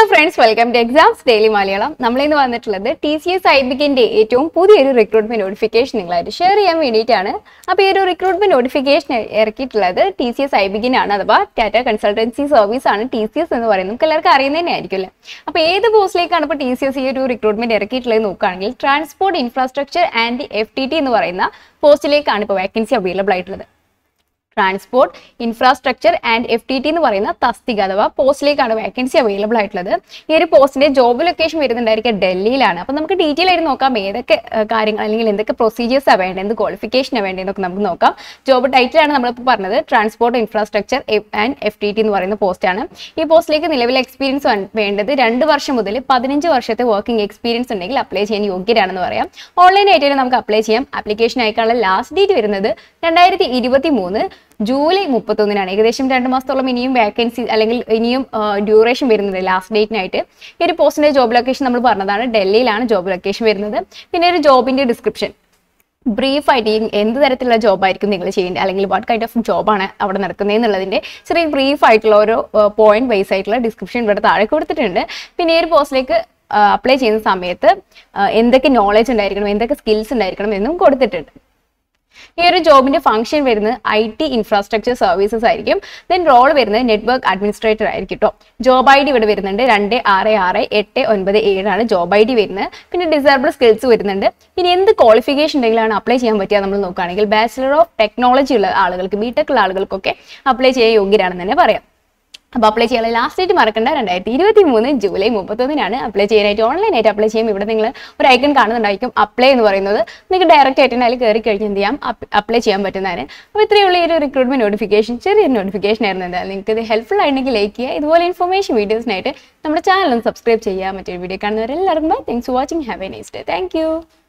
friends, welcome to Exams Daily Malayalam. നമ്മൾ ഇന്ന് വന്നിട്ടുള്ളത് TCS IBKന്റെ ഏറ്റവും പുതിയൊരു റിക്രൂട്ട്മെന്റ് നോട്ടിഫിക്കേഷൻ നിങ്ങളായിട്ട് ഷെയർ ചെയ്യാൻ വേണ്ടിയിട്ടാണ്. അപ്പോൾ ഈ ഒരു റിക്രൂട്ട്മെന്റ് നോട്ടിഫിക്കേഷൻ ഇറക്കിയിട്ടുള്ളത് TCS IBK ആണ്, അഥവാ ടാറ്റ കൺസൾട്ടൻസി സർവീസ് ആണ് TCS എന്ന് പറയുന്നത്. നമുക്ക് എല്ലാവർക്കും അറിയുന്നതന്നെ ആയിരിക്കുമല്ലേ. അപ്പോൾ ഏത് പോസ്റ്റിലേക്കാണ് ഇപ്പോൾ TCS ഈ ഒരു റിക്രൂട്ട്മെന്റ് ഇറക്കിയിട്ടുള്ളത് നോക്കുകയാണെങ്കിൽ ട്രാൻസ്പോർട്ട് ഇൻഫ്രാസ്ട്രക്ചർ ആൻഡ് FTT എന്ന് പറയുന്ന പോസ്റ്റിലേക്കാണ് ഇപ്പോൾ വേക്കൻസി അവൈലബിൾ ആയിട്ടുള്ളത്. ട്രാൻസ്പോർട്ട് ഇൻഫ്രാസ്ട്രക്ചർ ആൻഡ് FTT എന്ന് പറയുന്ന തസ്തിക അഥവാ പോസ്റ്റിലേക്കാണ് വേക്കൻസി അവൈലബിൾ ആയിട്ടുള്ളത്. ഈ ഒരു പോസ്റ്റിന്റെ ജോബ് ലൊക്കേഷൻ വരുന്നുണ്ടായിരിക്കുക ഡൽഹിയിലാണ്. അപ്പം നമുക്ക് ഡീറ്റെയിൽ ആയിട്ട് നോക്കാം ഏതൊക്കെ കാര്യങ്ങൾ അല്ലെങ്കിൽ എന്തൊക്കെ പ്രൊസീജിയേഴ്സാണ് വേണ്ടത്, എന്ത് ക്വാളിഫിക്കേഷനാണ് വേണ്ടതെന്നൊക്കെ നമുക്ക് നോക്കാം. ജോബ് ടൈറ്റിലാണ് നമ്മളിപ്പോൾ പറഞ്ഞത് ട്രാൻസ്പോർട്ട് ഇൻഫ്രാസ്ട്രക്ചർ ആൻഡ് FTT എന്ന് പറയുന്ന പോസ്റ്റാണ്. ഈ പോസ്റ്റിലേക്ക് നിലവിലെ എക്സ്പീരിയൻസ് വേണ്ടത് 2 വർഷം മുതൽ 15 വർഷത്തെ വർക്കിംഗ് എക്സ്പീരിയൻസ് ഉണ്ടെങ്കിൽ അപ്ലൈ ചെയ്യാൻ യോഗ്യരാണെന്ന് പറയാം. ഓൺലൈനായിട്ട് നമുക്ക് അപ്ലൈ ചെയ്യാം. ആപ്ലിക്കേഷൻ അയക്കാനുള്ള ലാസ്റ്റ് ഡേറ്റ് വരുന്നത് 2023 ജൂലൈ 31 ഏകദേശം 2 മാസത്തോളം ഇനിയും വേക്കൻസി അല്ലെങ്കിൽ ഇനിയും ഡ്യൂറേഷൻ വരുന്നത് ലാസ്റ്റ് ഡേറ്റിനായിട്ട്. ഈ ഒരു പോസ്റ്റിന്റെ ജോബ് ലൊക്കേഷൻ നമ്മൾ പറഞ്ഞതാണ്, ഡൽഹിയിലാണ് ജോബ് ലൊക്കേഷൻ വരുന്നത്. പിന്നെ ഒരു ജോബിന്റെ ഡിസ്ക്രിപ്ഷൻ ബ്രീഫായിട്ട് എന്ത് തരത്തിലുള്ള ജോബായിരിക്കും നിങ്ങൾ ചെയ്യേണ്ടത് അല്ലെങ്കിൽ വാട്ട് കൈൻഡ് ഓഫ് ജോബാണ് അവിടെ നടക്കുന്നത് എന്നുള്ളതിൻ്റെ ചെറിയ ബ്രീഫായിട്ടുള്ള ഓരോ പോയിന്റ് വൈസ് ആയിട്ടുള്ള ഡിസ്ക്രിപ്ഷൻ ഇവിടെ താഴെ കൊടുത്തിട്ടുണ്ട്. പിന്നെ ഈ ഒരു പോസ്റ്റിലേക്ക് അപ്ലൈ ചെയ്യുന്ന സമയത്ത് എന്തൊക്കെ നോളജ് ഉണ്ടായിരിക്കണം, എന്തൊക്കെ സ്കിൽസ് ഉണ്ടായിരിക്കണം എന്നും കൊടുത്തിട്ടുണ്ട്. ഈ ഒരു ജോബിന്റെ ഫംഗ്ഷൻ വരുന്നത് IT ഇൻഫ്രാസ്ട്രക്ചർ സർവീസസ് ആയിരിക്കും. ദെൻ റോൾ വരുന്നത് നെറ്റ്വർക്ക് അഡ്മിനിസ്ട്രേറ്റർ ആയിരിക്കും കേട്ടോ. ജോബ് ID ഇവിടെ വരുന്നുണ്ട് 266897 ആണ് ജോബ് ID വരുന്നത്. പിന്നെ ഡിസേബിൾ സ്കിൽസ് വരുന്നുണ്ട്. പിന്നെ എന്ത് ക്വാളിഫിക്കേഷൻ ഉണ്ടെങ്കിലാണ് അപ്ലൈ ചെയ്യാൻ പറ്റുക നമ്മൾ നോക്കുകയാണെങ്കിൽ ബാച്ചിലർ ഓഫ് ടെക്നോളജി ഉള്ള ആളുകൾക്ക്, BTech ഉള്ള ആളുകൾക്കൊക്കെ അപ്ലൈ ചെയ്യാൻ യോഗ്യരാണെന്ന് തന്നെ പറയാം. അപ്പോൾ അപ്ലൈ ചെയ്യാനുള്ള ലാസ്റ്റ് ഡേറ്റ് മറക്കണ്ട, 2023 ജൂലൈ 31 അപ്ലൈ ചെയ്യാനായിട്ട് ഓൺലൈനായിട്ട് അപ്ലൈ ചെയ്യും. ഇവിടെ നിങ്ങൾ ഒരു ഐക്കൺ കാണുന്നുണ്ടായിരിക്കും അപ്ലൈ എന്ന് പറയുന്നത്. നിങ്ങൾക്ക് ഡയറക്റ്റ് ആയിട്ട് അതിൽ കയറി കഴിഞ്ഞ് എന്ത് ചെയ്യാം, അപ്ലൈ ചെയ്യാൻ പറ്റുന്നതാണ്. അപ്പോൾ ഇത്രയുള്ള ഈ ഒരു റിക്രൂട്ട്മെന്റ് നോട്ടിഫിക്കേഷൻ ചെറിയൊരു നോട്ടിഫിക്കേഷൻ ആയിരുന്നു. എന്തായാലും നിങ്ങൾക്ക് ഇത് ഹെൽപ്ഫുൾ ആയിട്ടുണ്ടെങ്കിൽ ലൈക്ക് ചെയ്യുക. ഇതുപോലെ ഇൻഫർമേഷൻ വീഡിയോസിനായിട്ട് നമ്മുടെ ചാനൽ ഒന്ന് സബ്സ്ക്രൈബ് ചെയ്യുക. മറ്റൊരു വീഡിയോ കാണുന്നവരെല്ലാവർക്കും bye. Thanks for watching. Have a nice day. Thank U.